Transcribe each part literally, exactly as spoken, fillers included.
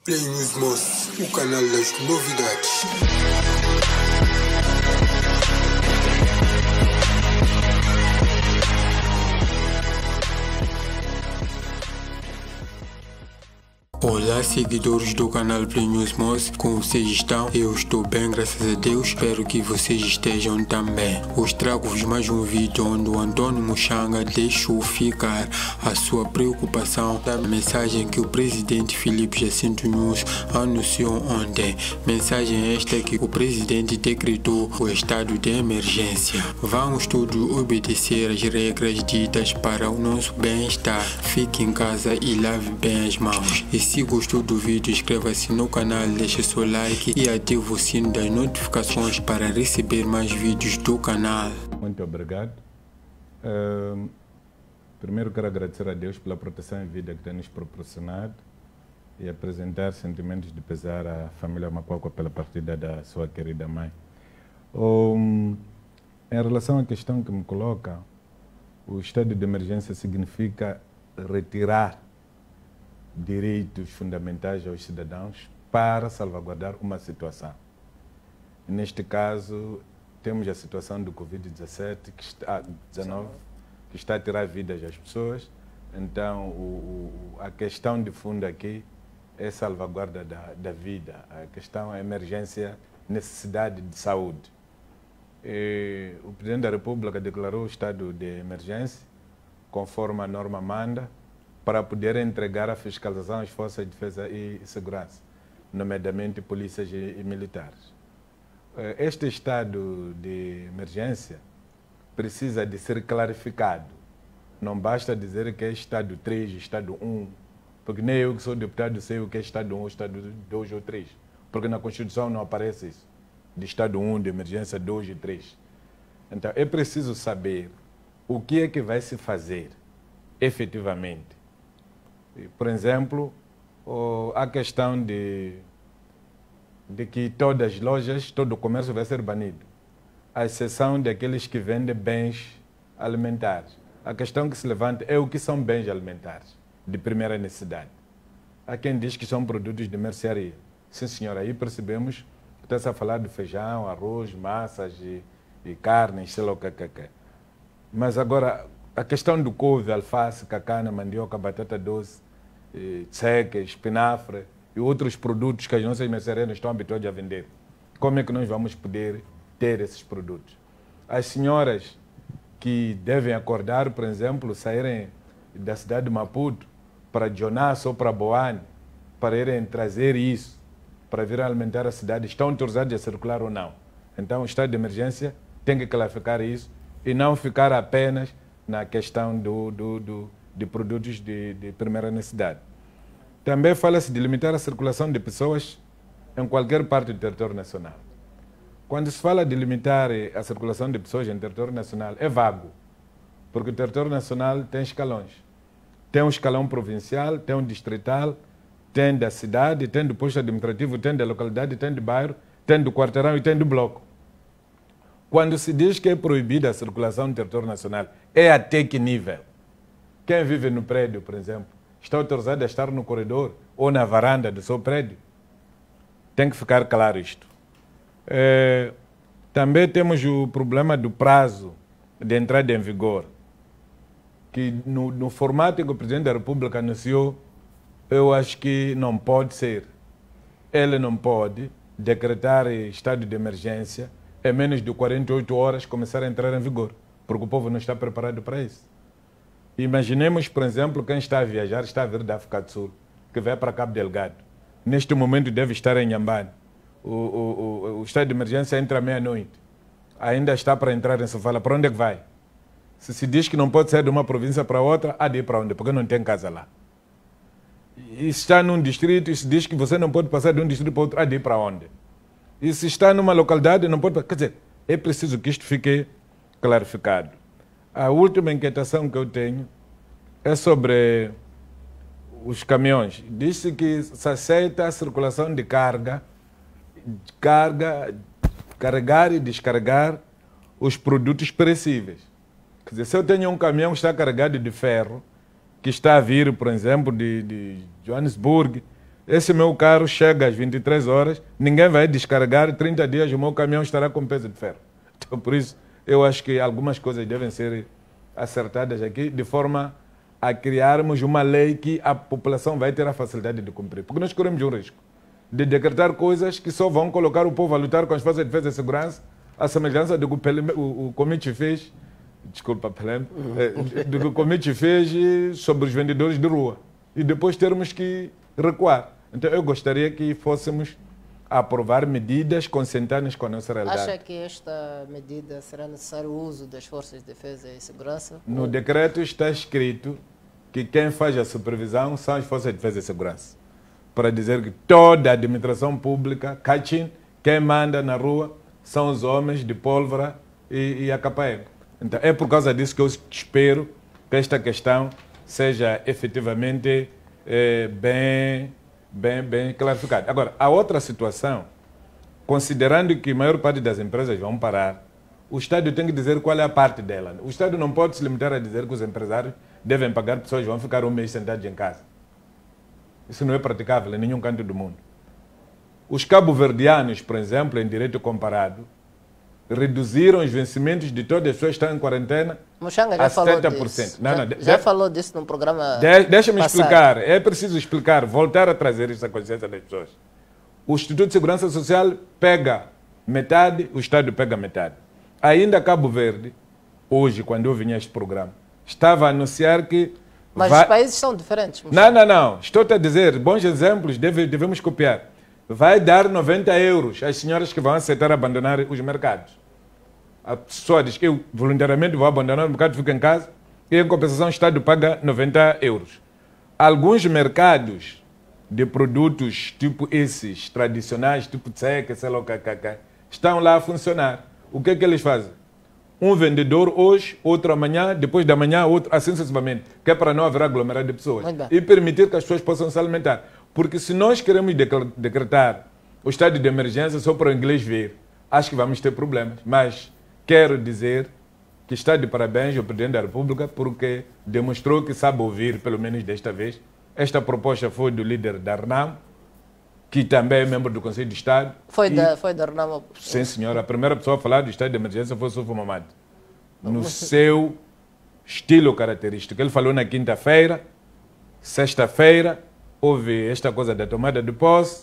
Play News Moss, o canal das novidades. Olá, seguidores do canal Play News Moss, como vocês estão? Eu estou bem, graças a Deus. Espero que vocês estejam também. Hoje trago-vos mais um vídeo onde o Antônio Muxanga deixou ficar a sua preocupação da mensagem que o presidente Filipe Jacinto Nunes anunciou ontem. Mensagem esta que o presidente decretou o estado de emergência. Vamos todos obedecer as regras ditas para o nosso bem-estar. Fique em casa e lave bem as mãos. E se gostou do vídeo, inscreva-se no canal, deixe seu like e ative o sino das notificações para receber mais vídeos do canal. Muito obrigado. Uh, primeiro quero agradecer a Deus pela proteção e vida que tem nos proporcionado e apresentar sentimentos de pesar à família Macuacua pela partida da sua querida mãe. Um, em relação à questão que me coloca, o estado de emergência significa retirar direitos fundamentais aos cidadãos para salvaguardar uma situação. Neste caso, temos a situação do Covid dezenove, que está, dezenove, que está a tirar vidas às pessoas. Então, o, o, a questão de fundo aqui é salvaguarda da, da vida. A questão é emergência, necessidade de saúde. E o Presidente da República declarou o estado de emergência, conforme a norma manda, para poder entregar a fiscalização às forças de defesa e segurança, nomeadamente polícias e, e militares. Este estado de emergência precisa de ser clarificado. Não basta dizer que é estado três, estado um, porque nem eu que sou deputado sei o que é estado um, estado dois ou três, porque na Constituição não aparece isso, de estado um, de emergência dois e três. Então é preciso saber o que é que vai se fazer efetivamente. Por exemplo, a questão de, de que todas as lojas, todo o comércio vai ser banido, à exceção daqueles que vendem bens alimentares. A questão que se levanta é o que são bens alimentares de primeira necessidade. Há quem diz que são produtos de mercearia. Sim, senhor, aí percebemos que está-se a falar de feijão, arroz, massas e, e carnes, sei lá o que é. Mas agora, a questão do couve, alface, cacana, mandioca, batata doce, seca, espinafre e outros produtos que as nossas mercearias estão habituadas a vender. Como é que nós vamos poder ter esses produtos? As senhoras que devem acordar, por exemplo, saírem da cidade de Maputo para Jonas ou para Boane, para irem trazer isso, para vir alimentar a cidade, estão autorizadas a circular ou não? Então o estado de emergência tem que clarificar isso e não ficar apenas na questão do, do, do, de produtos de, de primeira necessidade. Também fala-se de limitar a circulação de pessoas em qualquer parte do território nacional. Quando se fala de limitar a circulação de pessoas em território nacional, é vago, porque o território nacional tem escalões. Tem um escalão provincial, tem um distrital, tem da cidade, tem do posto administrativo, tem da localidade, tem do bairro, tem do quarteirão e tem do bloco. Quando se diz que é proibida a circulação no território nacional, é até que nível? Quem vive no prédio, por exemplo, está autorizado a estar no corredor ou na varanda do seu prédio? Tem que ficar claro isto. É, também temos o problema do prazo de entrada em vigor, que no, no formato que o Presidente da República anunciou, eu acho que não pode ser. Ele não pode decretar estado de emergência em menos de quarenta e oito horas começar a entrar em vigor, porque o povo não está preparado para isso. Imaginemos, por exemplo, quem está a viajar, está a vir da África do Sul, que vai para Cabo Delgado. Neste momento deve estar em Inhambane. O, o, o, o estado de emergência entra à meia-noite. Ainda está para entrar em Sofala. Para onde é que vai? Se se diz que não pode sair de uma província para outra, há de ir para onde? Porque não tem casa lá. E se está num distrito e se diz que você não pode passar de um distrito para outro, há de ir para onde? E se está numa localidade, não pode... Quer dizer, é preciso que isto fique clarificado. A última inquietação que eu tenho é sobre os caminhões. Diz-se que se aceita a circulação de carga, carga, carregar e descarregar os produtos perecíveis. Quer dizer, se eu tenho um caminhão que está carregado de ferro, que está a vir, por exemplo, de, de Johannesburg, esse meu carro chega às vinte e três horas, ninguém vai descarregar, trinta dias o meu caminhão estará com peso de ferro. Então, por isso, eu acho que algumas coisas devem ser acertadas aqui, de forma a criarmos uma lei que a população vai ter a facilidade de cumprir. Porque nós corremos um risco de decretar coisas que só vão colocar o povo a lutar com as forças de defesa e segurança, a semelhança do que o, o Comite fez, desculpa, Pelé, do que o Comite fez sobre os vendedores de rua. E depois termos que recuar. Então, eu gostaria que fôssemos aprovar medidas consentâneas com a nossa realidade. Acha que esta medida será necessário o uso das forças de defesa e segurança? No decreto está escrito que quem faz a supervisão são as forças de defesa e segurança. Para dizer que toda a administração pública, Cachin, quem manda na rua são os homens de pólvora e, e a Capaego. Então, é por causa disso que eu espero que esta questão seja efetivamente eh, bem... Bem, bem clarificado. Agora, a outra situação, considerando que a maior parte das empresas vão parar, o Estado tem que dizer qual é a parte dela. O Estado não pode se limitar a dizer que os empresários devem pagar pessoas que vão ficar um mês sentados em casa. Isso não é praticável em nenhum canto do mundo. Os cabo-verdianos, por exemplo, em direito comparado, reduziram os vencimentos de todas as pessoas que estão em quarentena Mushanga já a setenta por cento. Falou não, já, não, já de, falou disso num programa de, Deixa-me passado. explicar. É preciso explicar, voltar a trazer essa consciência das pessoas. O Instituto de Segurança Social pega metade, o Estado pega metade. Ainda Cabo Verde, hoje, quando eu vinha a este programa, estava a anunciar que... Mas vai... os países são diferentes. Mushanga. Não, não, não. Estou-te a dizer, bons exemplos deve, devemos copiar. Vai dar noventa euros às senhoras que vão aceitar abandonar os mercados. A pessoa diz que eu voluntariamente vou abandonar o mercado, fico em casa, e em compensação o Estado paga noventa euros. Alguns mercados de produtos tipo esses, tradicionais, tipo tseca, sei lá o que, estão lá a funcionar. O que é que eles fazem? Um vendedor hoje, outro amanhã, depois da manhã, outro, assim sucessivamente, que é para não haver aglomerado de pessoas. E permitir que as pessoas possam se alimentar. Porque se nós queremos decretar o estado de emergência só para o inglês ver, acho que vamos ter problemas. Mas quero dizer que está de parabéns ao Presidente da República porque demonstrou que sabe ouvir, pelo menos desta vez. Esta proposta foi do líder da RNAM, que também é membro do Conselho de Estado. Foi e, da, foi da RNAM? Sim, senhora. A primeira pessoa a falar do estado de emergência foi o Sufo Mamad. No seu estilo característico. Ele falou na quinta-feira, sexta-feira, houve esta coisa da tomada de posse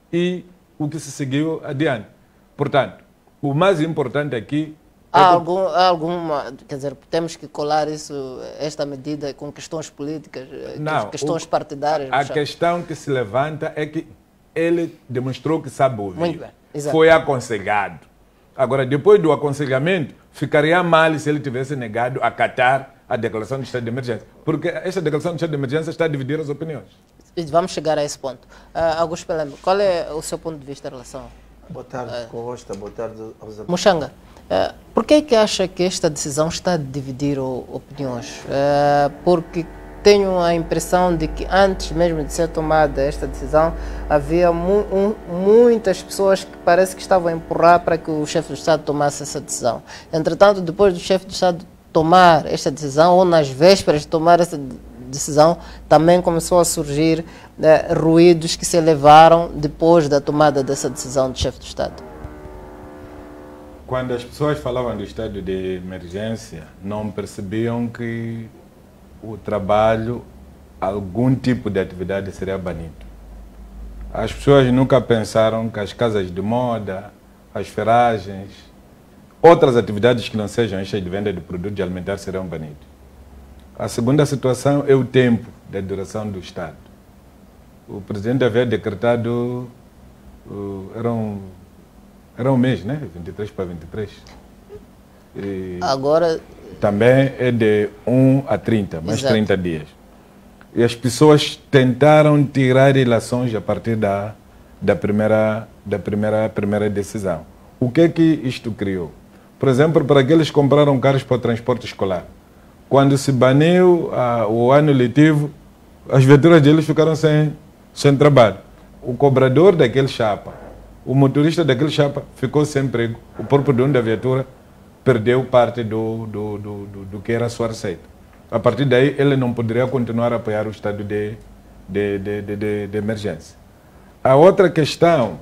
e o que se seguiu adiante. Portanto, o mais importante aqui... Há, algum, há alguma... Quer dizer, temos que colar isso, esta medida com questões políticas, não, questões o, partidárias? A questão que se levanta é que ele demonstrou que sabe ouvir. Muito bem, exato. Foi aconselhado. Agora, depois do aconselhamento, ficaria mal se ele tivesse negado a acatar a declaração de estado de emergência. Porque esta declaração de estado de emergência está a dividir as opiniões. Vamos chegar a esse ponto. Uh, Augusto Pelé, qual é o seu ponto de vista em relação... Boa tarde, uh, Costa. Boa tarde aos amigos. Mushanga, uh, por que é que acha que esta decisão está a dividir o, opiniões? Uh, porque tenho a impressão de que antes mesmo de ser tomada esta decisão, havia mu um, muitas pessoas que parece que estavam a empurrar para que o chefe do Estado tomasse essa decisão. Entretanto, depois do chefe do Estado tomar esta decisão, ou nas vésperas de tomar essa decisão, também começou a surgir eh, ruídos que se elevaram depois da tomada dessa decisão do chefe do Estado. Quando as pessoas falavam do estado de emergência, não percebiam que o trabalho, algum tipo de atividade seria banido. As pessoas nunca pensaram que as casas de moda, as ferragens, outras atividades que não sejam estas de venda de produtos alimentares serão banidos. A segunda situação é o tempo da duração do Estado. O presidente havia decretado, uh, era, um, era um mês, né? vinte e três para vinte e três. E agora... Também é de um a trinta, mais Exato. trinta dias. E as pessoas tentaram tirar ilações a partir da, da, primeira, da primeira, primeira decisão. O que é que isto criou? Por exemplo, para aqueles que compraram carros para o transporte escolar. Quando se baniu ah, o ano letivo, as viaturas deles ficaram sem, sem trabalho. O cobrador daquele chapa, o motorista daquele chapa ficou sem emprego. O próprio dono da viatura perdeu parte do, do, do, do, do que era a sua receita. A partir daí, ele não poderia continuar a apoiar o estado de, de, de, de, de, de emergência. A outra questão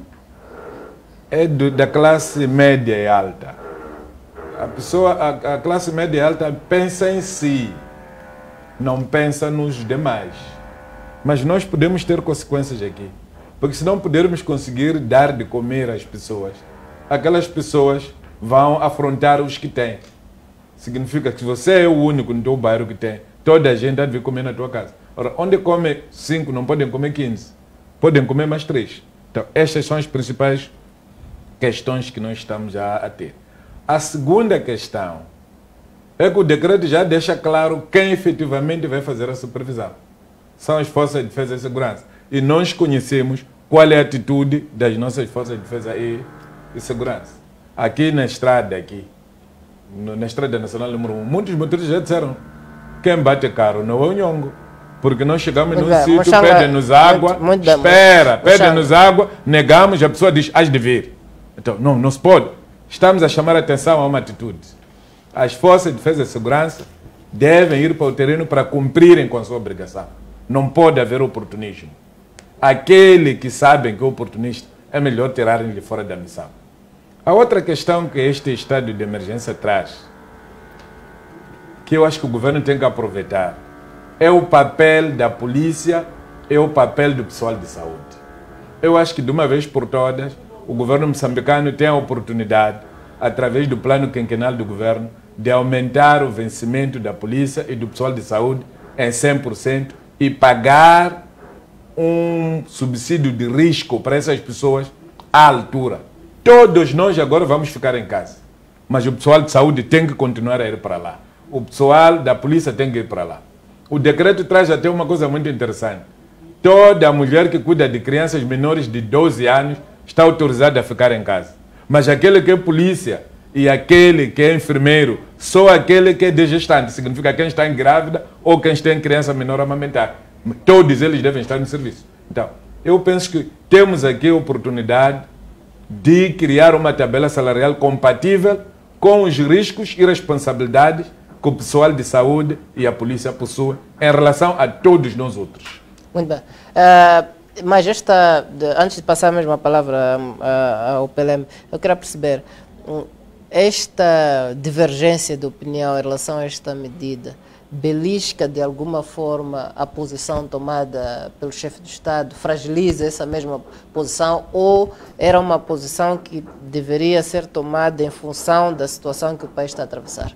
é do, da classe média e alta. A pessoa, a, a classe média e alta pensa em si, não pensa nos demais. Mas nós podemos ter consequências aqui. Porque se não pudermos conseguir dar de comer às pessoas, aquelas pessoas vão afrontar os que têm. Significa que você é o único no teu bairro que tem. Toda a gente deve comer na tua casa. Ora, onde come cinco, não podem comer quinze. Podem comer mais três. Então, estas são as principais questões que nós estamos já a ter. A segunda questão é que o decreto já deixa claro quem efetivamente vai fazer a supervisão. São as Forças de Defesa e Segurança. E nós conhecemos qual é a atitude das nossas Forças de Defesa e, e Segurança. Aqui na estrada, aqui, no, na Estrada Nacional número um, muitos motoristas já disseram: quem bate carro não é o Nhongo. Porque nós chegamos num sítio, pedem-nos água, muito, muito espera, pedem-nos água, negamos, a pessoa diz: has de vir. Então, não, não se pode. Estamos a chamar a atenção a uma atitude. As Forças de Defesa e Segurança devem ir para o terreno para cumprirem com a sua obrigação. Não pode haver oportunismo. Aquele que sabem que é oportunista, é melhor tirarem de fora da missão. A outra questão que este estado de emergência traz, que eu acho que o governo tem que aproveitar, é o papel da polícia, é o papel do pessoal de saúde. Eu acho que de uma vez por todas, o governo moçambicano tem a oportunidade, através do plano quinquenal do governo, de aumentar o vencimento da polícia e do pessoal de saúde em cem por cento e pagar um subsídio de risco para essas pessoas à altura. Todos nós agora vamos ficar em casa, mas o pessoal de saúde tem que continuar a ir para lá. O pessoal da polícia tem que ir para lá. O decreto traz até uma coisa muito interessante. Toda mulher que cuida de crianças menores de doze anos está autorizada a ficar em casa. Mas aquele que é polícia e aquele que é enfermeiro, só aquele que é de gestante, significa quem está em grávida ou quem está em criança menor a amamentar. Todos eles devem estar no serviço. Então, eu penso que temos aqui a oportunidade de criar uma tabela salarial compatível com os riscos e responsabilidades que o pessoal de saúde e a polícia possuem em relação a todos nós outros. Muito bem. Uh, mas esta, de, antes de passar mesmo a palavra uh, ao P L M, eu quero perceber, um, esta divergência de opinião em relação a esta medida belisca de alguma forma a posição tomada pelo chefe do Estado, fragiliza essa mesma posição, ou era uma posição que deveria ser tomada em função da situação que o país está a atravessar?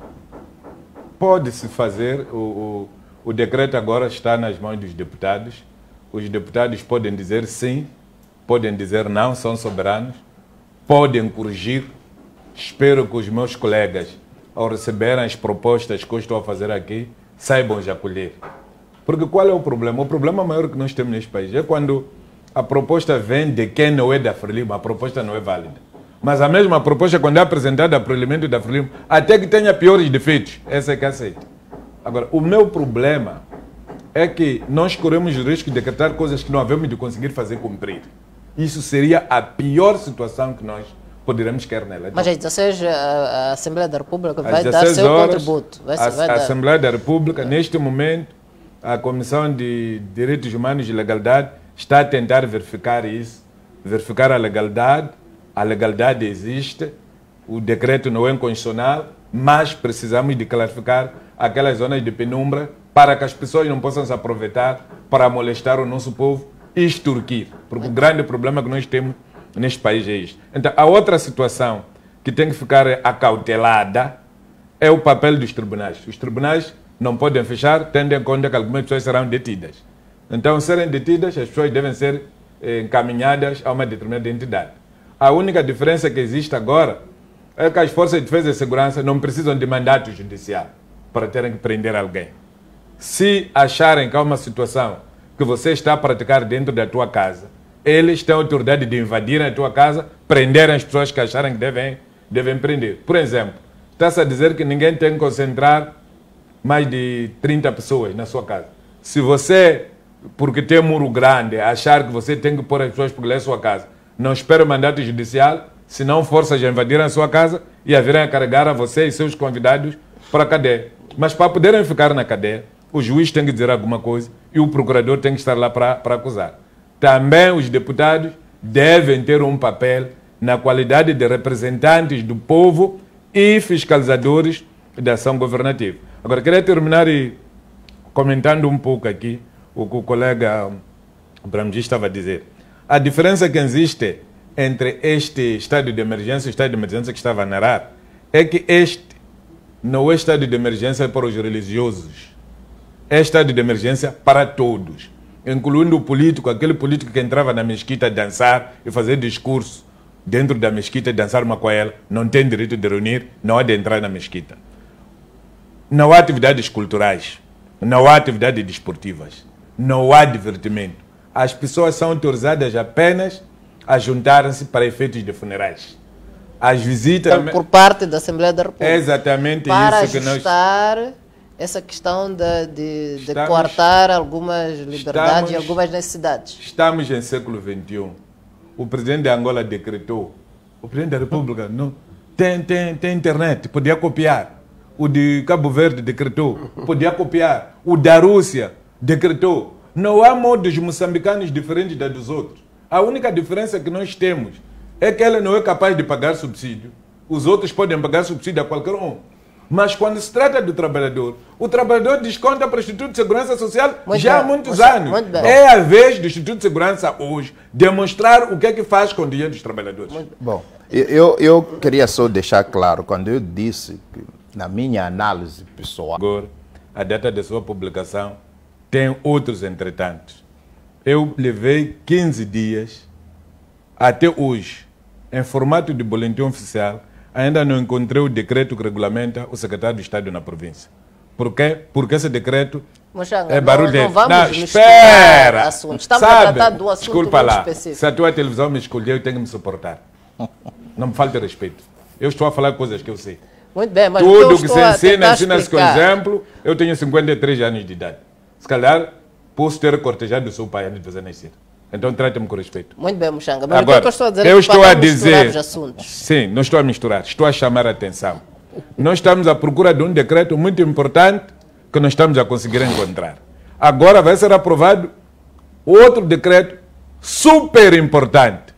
Pode-se fazer, o, o, o decreto agora está nas mãos dos deputados. Os deputados podem dizer sim, podem dizer não, são soberanos, podem corrigir. Espero que os meus colegas, ao receberem as propostas que eu estou a fazer aqui, saibam já acolher. Porque qual é o problema? O problema maior que nós temos neste país é quando a proposta vem de quem não é da Frelimo, a proposta não é válida. Mas a mesma proposta, quando é apresentada para o elemento da Frelimo, até que tenha piores defeitos, essa é que aceita. Agora, o meu problema é que nós corremos o risco de decretar coisas que não havemos de conseguir fazer cumprir. Isso seria a pior situação que nós poderemos querer nela. Então, mas às dezesseis, a, a Assembleia da República vai dar seu horas, contributo. Vai, a, vai a dar. Assembleia da República, neste momento, a Comissão de Direitos Humanos e Legalidade está a tentar verificar isso, verificar a legalidade. A legalidade existe, o decreto não é inconstitucional, mas precisamos de clarificar aquelas zonas de penumbra para que as pessoas não possam se aproveitar para molestar o nosso povo e extorquir. Porque o grande problema que nós temos neste país é isto. Então, a outra situação que tem que ficar acautelada é o papel dos tribunais. Os tribunais não podem fechar, tendo em conta que algumas pessoas serão detidas. Então, serem detidas, as pessoas devem ser eh, encaminhadas a uma determinada entidade. A única diferença que existe agora é que as Forças de Defesa e Segurança não precisam de mandato judicial para terem que prender alguém. Se acharem que há uma situação que você está a praticar dentro da tua casa, eles têm a autoridade de invadir a tua casa, prenderem as pessoas que acharem que devem, devem prender. Por exemplo, está-se a dizer que ninguém tem que concentrar mais de trinta pessoas na sua casa. Se você, porque tem um muro grande, achar que você tem que pôr as pessoas por lá em sua casa, não espere o mandato judicial, senão forças já invadirem a sua casa e a virem a carregar a você e seus convidados para a cadeia. Mas para poderem ficar na cadeia, o juiz tem que dizer alguma coisa e o procurador tem que estar lá para, para acusar. também os deputados devem ter um papel na qualidade de representantes do povo e fiscalizadores da ação governativa. Agora, queria terminar e comentando um pouco aqui o que o colega Bramji estava a dizer. A diferença que existe entre este estado de emergência e o estado de emergência que estava a narrar é que este não é estado de emergência para os religiosos. É estado de emergência para todos, incluindo o político, aquele político que entrava na mesquita dançar e fazer discurso dentro da mesquita e dançar uma coela, não tem direito de reunir, não há de entrar na mesquita. Não há atividades culturais, não há atividades desportivas, não há divertimento. As pessoas são autorizadas apenas a juntarem-se para efeitos de funerais. As visitas... Então, por parte da Assembleia da República. É exatamente para isso que nós... Para ajustar essa questão de, de, de estamos, coartar algumas liberdades estamos, e algumas necessidades. Estamos em século vinte e um. O presidente de Angola decretou. O presidente da República não, tem, tem, tem internet, podia copiar. O de Cabo Verde decretou, podia copiar. O da Rússia decretou. Não há modos moçambicanos diferentes da dos outros. A única diferença que nós temos é que ela não é capaz de pagar subsídio. Os outros podem pagar subsídio a qualquer um. Mas quando se trata do trabalhador, o trabalhador desconta para o Instituto de Segurança Social muito já bem, há muitos muito, anos. Muito é a vez do Instituto de Segurança hoje demonstrar o que é que faz com o dinheiro dos trabalhadores. Muito bom, eu, eu queria só deixar claro, quando eu disse que, na minha análise pessoal... Agora, a data da sua publicação tem outros entretantos. Eu levei quinze dias, até hoje, em formato de boletim oficial, ainda não encontrei o decreto que regulamenta o secretário de Estado na província. Por quê? Porque esse decreto Mochanga, é barulho. Não, não vamos não, espera! Estamos Sabe, a tratar de um assunto desculpa muito lá, específico. Se a tua televisão me escolheu, eu tenho que me suportar. Não me falte respeito. Eu estou a falar coisas que eu sei. Muito bem, mas tudo que, que se ensina, ensina-se com exemplo. Eu tenho cinquenta e três anos de idade. Se calhar, posso ter cortejado o seu pai antes de você nascer. Então trate-me com respeito. Muito bem, Mochanga. Mas agora, o que eu estou a dizer eu é que estou a dizer, os assuntos. Sim, não estou a misturar, estou a chamar a atenção. Nós estamos à procura de um decreto muito importante que nós estamos a conseguir encontrar. Agora vai ser aprovado outro decreto super importante.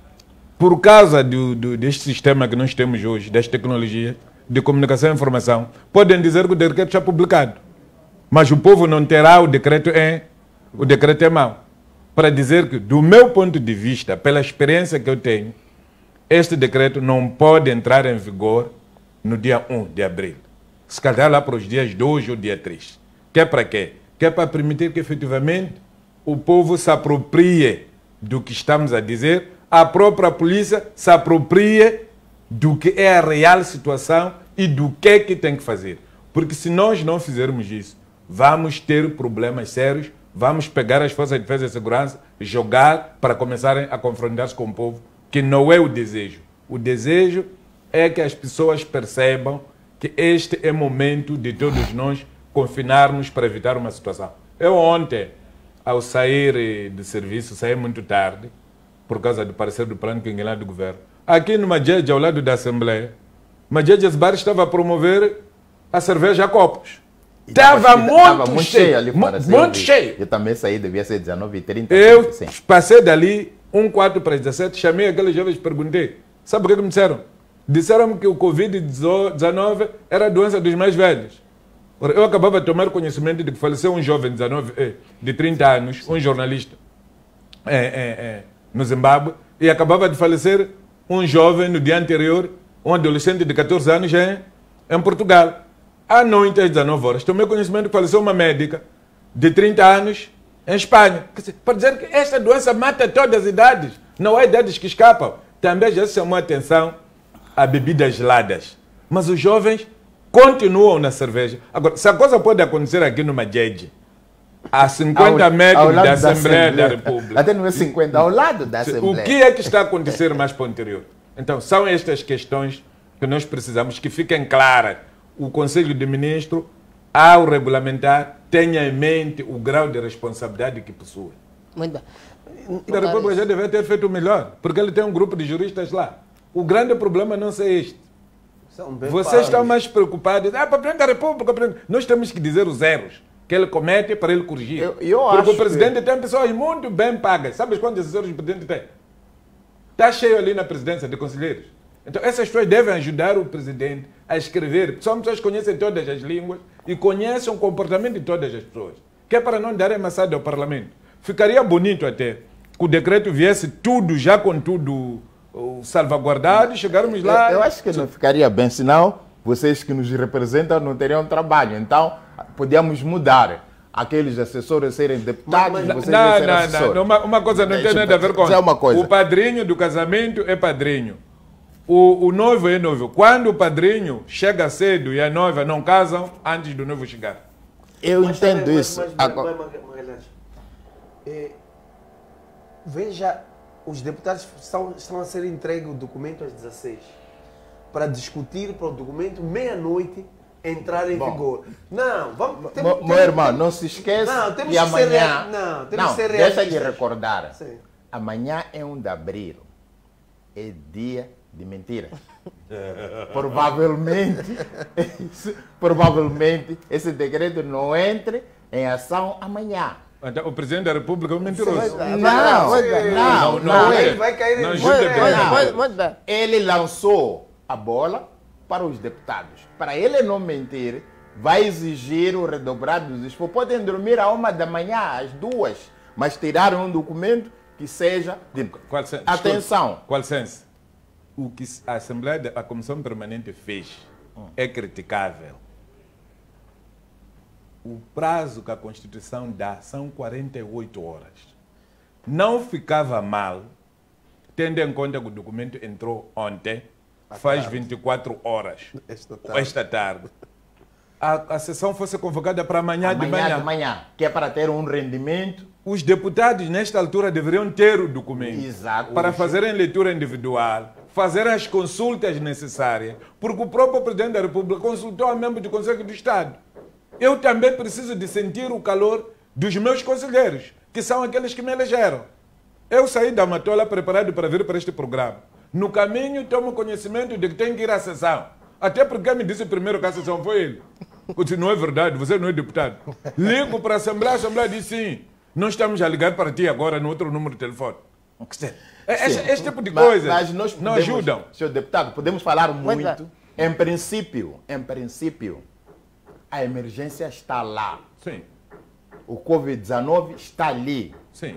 Por causa do, do, deste sistema que nós temos hoje, desta tecnologia de comunicação e informação, podem dizer que o decreto está publicado. Mas o povo não terá o decreto em, o decreto em mão. Para dizer que, do meu ponto de vista, pela experiência que eu tenho, este decreto não pode entrar em vigor no dia um de abril. Se calhar lá para os dias dois ou dia três. Que é para quê? Que é para permitir que, efetivamente, o povo se aproprie do que estamos a dizer, a própria polícia se aproprie do que é a real situação e do que é que tem que fazer. Porque se nós não fizermos isso, vamos ter problemas sérios. Vamos pegar as forças de defesa e segurança, jogar para começarem a confrontar-se com o povo, que não é o desejo. O desejo é que as pessoas percebam que este é o momento de todos nós confinarmos para evitar uma situação. Eu ontem, ao sair de serviço, saí muito tarde, por causa do parecer do plano quinquenal do governo. Aqui no Majeje, ao lado da Assembleia, Majeje Bar estava a promover a cerveja a copos. Estava muito, muito cheio, cheio ali para muito cheio. Eu também saí, devia ser dezenove e trinta. Eu sim. Passei dali, um quarto para as dezessete, chamei aqueles jovens e perguntei. Sabe o que, que me disseram? Disseram que o Covid dezenove era a doença dos mais velhos. Eu acabava de tomar conhecimento de que faleceu um jovem de, dezenove, de trinta anos, um jornalista, é, é, é, no Zimbábue, e acabava de falecer um jovem no dia anterior, um adolescente de catorze anos em, em Portugal. À noite, às dezenove horas, tomei conhecimento que faleceu uma médica de trinta anos em Espanha. Para dizer que esta doença mata todas as idades, não há idades que escapam. Também já se chamou a atenção a bebidas geladas. Mas os jovens continuam na cerveja. Agora, se a coisa pode acontecer aqui no Majeje, a cinquenta metros da Assembleia da República. Até não é cinquenta, ao lado da Assembleia. O que é que está a acontecer mais para o interior? Então, são estas questões que nós precisamos que fiquem claras. O Conselho de Ministros, ao regulamentar, tenha em mente o grau de responsabilidade que possui. Muito bem. A República já deve ter feito melhor, porque ele tem um grupo de juristas lá. O grande problema não é este. Vocês estão mais preocupados. Ah, para a República, nós temos que dizer os erros. que ele comete para ele corrigir. Eu, eu Porque acho o presidente que... tem pessoas muito bem pagas. Sabes quantos assessores o presidente tem? Está cheio ali na presidência de conselheiros. Então essas pessoas devem ajudar o presidente a escrever. São pessoas que conhecem todas as línguas e conhecem o comportamento de todas as pessoas. Que é para não darem maçada ao parlamento. Ficaria bonito até que o decreto viesse tudo, já com tudo uh, salvaguardado e chegarmos lá... Eu, eu acho que não ficaria bem, senão vocês que nos representam não teriam trabalho. Então, podíamos mudar aqueles assessores serem deputados, Mas, vocês não, serem não, assessores. não, uma, uma coisa não tem nada a ver com isso. Uma coisa. O padrinho do casamento é padrinho. O, o noivo é noivo. Quando o padrinho chega cedo e a noiva não casam antes do noivo chegar. Eu Mas entendo também, isso. Mas, mas, Agora... mas, mas, Magalhães, é, veja, os deputados estão, estão a ser entregue o documento às dezasseis para discutir para o documento meia-noite entrar em Bom, vigor. Não, vamos... Tem, meu, tem, meu irmão, não se esqueça não, temos que que ser amanhã... real- não, temos não, que ser deixa de realistas. recordar. Sim. Amanhã é um de abril. É dia de mentira. provavelmente, esse, provavelmente, esse decreto não entre em ação amanhã. Então, o presidente da República é um mentiroso. Não, não, não, não é. Vai cair em Não, vigor. ajuda bem. Não. Muito, muito bem. Ele lançou a bola para os deputados. Para ele não mentir, vai exigir o redobrado dos esforços. Podem dormir a uma da manhã, às duas, mas tirar um documento que seja... de- Qual sen- Atenção. Escuta, Qual senso? O que a Assembleia, da- a Comissão Permanente fez é criticável. O prazo que a Constituição dá são quarenta e oito horas. Não ficava mal, tendo em conta que o documento entrou ontem, faz vinte e quatro horas, Esta ou tarde. esta tarde. A, a sessão fosse convocada para amanhã, de Amanhã manhã. de manhã, que é para ter um rendimento. Os deputados, nesta altura, deveriam ter o documento Exato. para fazerem leitura individual, fazer as consultas necessárias, porque o próprio presidente da República consultou a membro do Conselho do Estado. Eu também preciso de sentir o calor dos meus conselheiros, que são aqueles que me elegeram. Eu saí da Matola preparado para vir para este programa. No caminho, tomo conhecimento de que tenho que ir à sessão. Até porque quem me disse primeiro que a sessão foi ele. Eu disse, não é verdade, você não é deputado. Ligo para a Assembleia, a Assembleia diz sim. Não estamos a ligar para ti agora no outro número de telefone. Este, este tipo de Mas- coisas mas nós não podemos, ajudam. Senhor deputado, podemos falar Muito muito. Em princípio, em princípio, a emergência está lá. Sim, O Covid dezenove está ali. sim.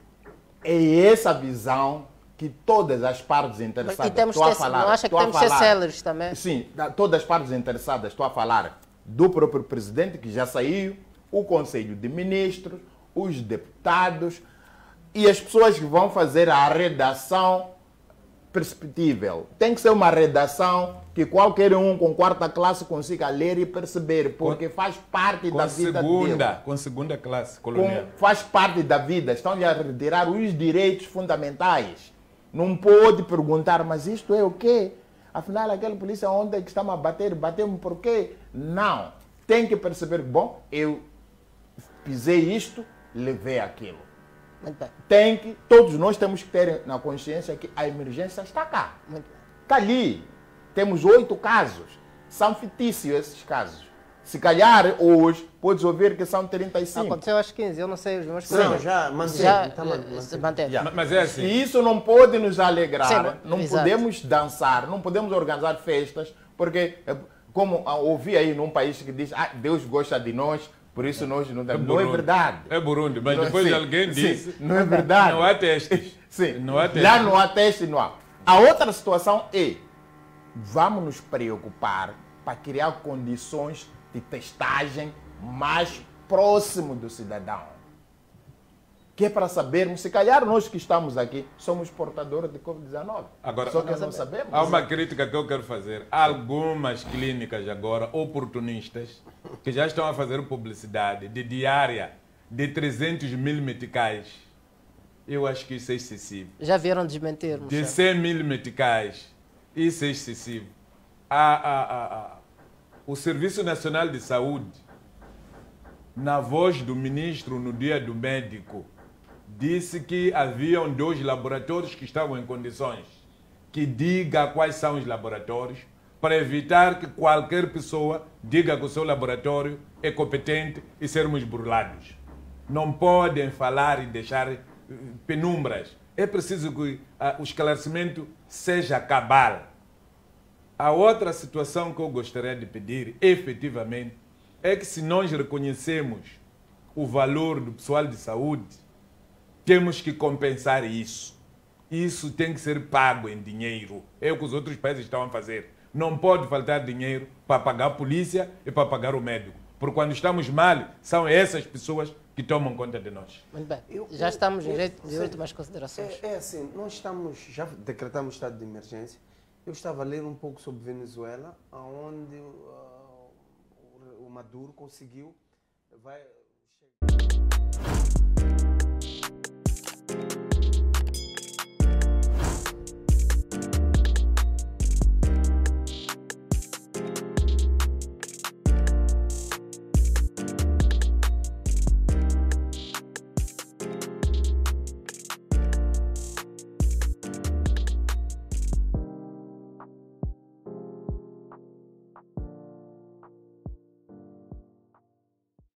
É essa visão que todas as partes interessadas... E temos estou a que ter- falar, não acha que estou a temos que ser falar- céleres também? Sim, da- todas as partes interessadas, estou a falar do próprio presidente que já saiu, o Conselho de Ministros, os deputados e as pessoas que vão fazer a redação perceptível. Tem que ser uma redação que qualquer um com quarta classe consiga ler e perceber, porque faz parte Com da vida segunda, dele. com segunda classe Com- colonial. faz parte da vida. Estão-lhe a retirar os direitos fundamentais. Não pode perguntar, mas isto é o quê? Afinal, aquele polícia ontem que está-me a bater, bateu-me por quê? Não. Tem que perceber, bom, eu pisei isto, levei aquilo. Muito bem. Tem que, todos nós temos que ter na consciência que a emergência está cá. Muito bem. Está ali. Temos oito casos. São fictícios esses casos. Se calhar, hoje, podes ouvir que são trinta e cinco. Aconteceu às quinze, eu não sei os meus Não, colegas. já manteve. Já tá, man- eh, se manteve. manteve. Ma- Mas é assim. E isso não pode nos alegrar, Sim, não exato. podemos dançar, não podemos organizar festas, porque, eh, como ah, ouvi aí num país que diz, ah, Deus gosta de nós, por isso nós não temos. Não é Burundi. verdade. É Burundi, mas Não- depois sim, alguém sim, disse, não é verdade. não há testes. Sim, Não há testes. lá não há teste, não há. A outra situação é, vamos nos preocupar para criar condições de testagem mais próximo do cidadão. Que é para sabermos, se calhar nós que estamos aqui somos portadores de Covid dezenove. Agora, Só que não sabemos. Há uma crítica que eu quero fazer. Há algumas clínicas agora, oportunistas, que já estão a fazer publicidade de diária de trezentos mil meticais. Eu acho que isso é excessivo. Já vieram desmentir, De Michel. cem mil meticais. Isso é excessivo. A, a, a, a, o Serviço Nacional de Saúde, na voz do ministro no dia do médico, disse que haviam dois laboratórios que estavam em condições. Que diga quais são os laboratórios para evitar que qualquer pessoa diga que o seu laboratório é competente e sermos burlados. Não podem falar e deixar penumbras. É preciso que ah, o esclarecimento seja cabal. A outra situação que eu gostaria de pedir, efetivamente, é que se nós reconhecemos o valor do pessoal de saúde, temos que compensar isso. Isso tem que ser pago em dinheiro. É o que os outros países estão a fazer. Não pode faltar dinheiro para pagar a polícia e para pagar o médico. Porque quando estamos mal, são essas pessoas que tomam conta de nós. Muito bem. Eu- Já estamos em eu- direito de sim. últimas considerações. É, é assim, nós estamos, já decretamos estado de emergência. Eu estava a ler um pouco sobre Venezuela, onde uh, o, o Maduro conseguiu vai,